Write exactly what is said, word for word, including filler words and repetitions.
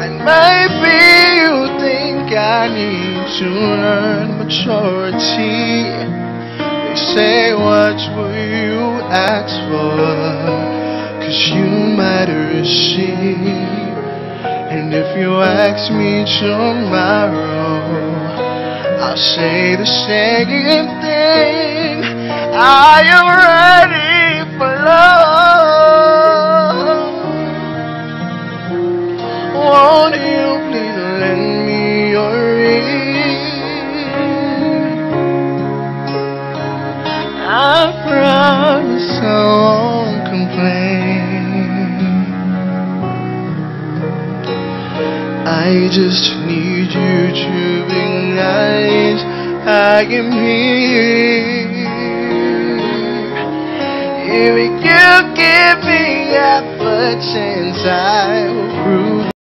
And maybe you think I need to learn maturity. They say, what will you ask for? Cause you might receive. And if you ask me tomorrow, I'll say the same thing. I am ready for love. Won't you please lend me your ear? I promise I won't complain. I just need you to recognize I am here. If you give me half a chance, I will prove